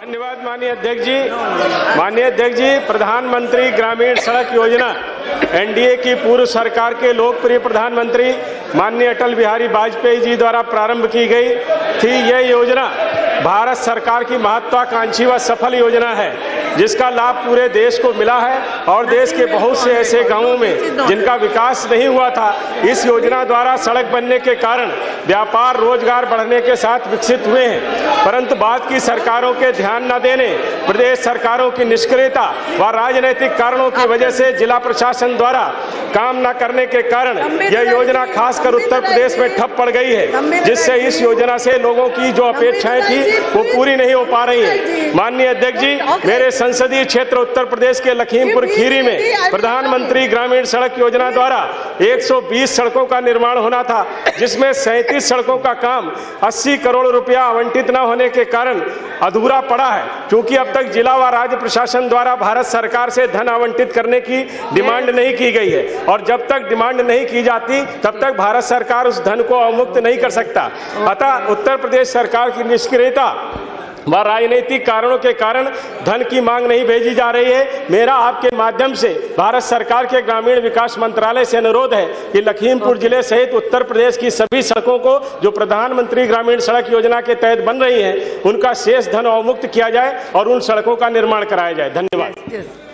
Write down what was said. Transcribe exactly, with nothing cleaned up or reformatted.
धन्यवाद माननीय अध्यक्ष जी। माननीय अध्यक्ष जी, प्रधानमंत्री ग्रामीण सड़क योजना एनडीए की पूर्व सरकार के लोकप्रिय प्रधानमंत्री माननीय अटल बिहारी वाजपेयी जी द्वारा प्रारंभ की गई थी। यह योजना भारत सरकार की महत्वाकांक्षी व सफल योजना है, जिसका लाभ पूरे देश को मिला है और देश के बहुत से ऐसे गांवों में जिनका विकास नहीं हुआ था, इस योजना द्वारा सड़क बनने के कारण व्यापार रोजगार बढ़ने के साथ विकसित हुए हैं। परंतु बाद की सरकारों के ध्यान न देने, प्रदेश सरकारों की निष्क्रियता व राजनीतिक कारणों की वजह से जिला प्रशासन द्वारा काम न करने के कारण यह योजना खासकर उत्तर प्रदेश में ठप पड़ गई है, जिससे इस योजना से लोगों की जो अपेक्षाएं थी वो पूरी नहीं हो पा रही है। माननीय अध्यक्ष जी, मेरे संसदीय क्षेत्र उत्तर प्रदेश के लखीमपुर खीरी में प्रधानमंत्री ग्रामीण सड़क योजना द्वारा एक सौ बीस सड़कों का निर्माण होना था, जिसमें सैंतीस सड़कों का काम अस्सी करोड़ रुपया आवंटित न होने के कारण अधूरा पड़ा है। क्योंकि अब तक जिला व राज्य प्रशासन द्वारा भारत सरकार से धन आवंटित करने की डिमांड नहीं की गई है और जब तक डिमांड नहीं की जाती तब तक भारत सरकार उस धन को अवमुक्त नहीं कर सकता। अतः उत्तर प्रदेश सरकार की निष्क्रियता व राजनीतिक कारणों के कारण धन की मांग नहीं भेजी जा रही है। मेरा आपके माध्यम से भारत सरकार के ग्रामीण विकास मंत्रालय से अनुरोध है कि लखीमपुर जिले सहित उत्तर प्रदेश की सभी सड़कों को जो प्रधानमंत्री ग्रामीण सड़क योजना के तहत बन रही हैं, उनका शेष धन अवमुक्त किया जाए और उन सड़कों का निर्माण कराया जाए। धन्यवाद।